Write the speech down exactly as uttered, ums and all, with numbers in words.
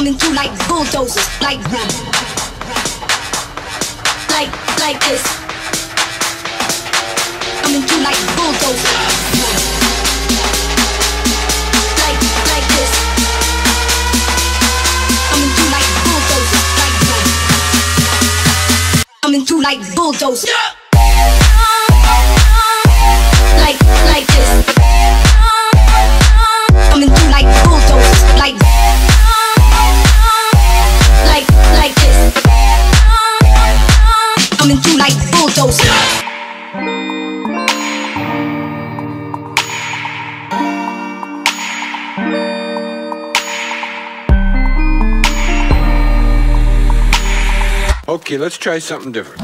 coming through like bulldozers, like like like this, coming through like bulldozers, like like this, coming through like bulldozers, like coming through like bulldozers, like like this, coming through like bulldozers, like like like this, coming through like bulldozers. Okay, let's try something different.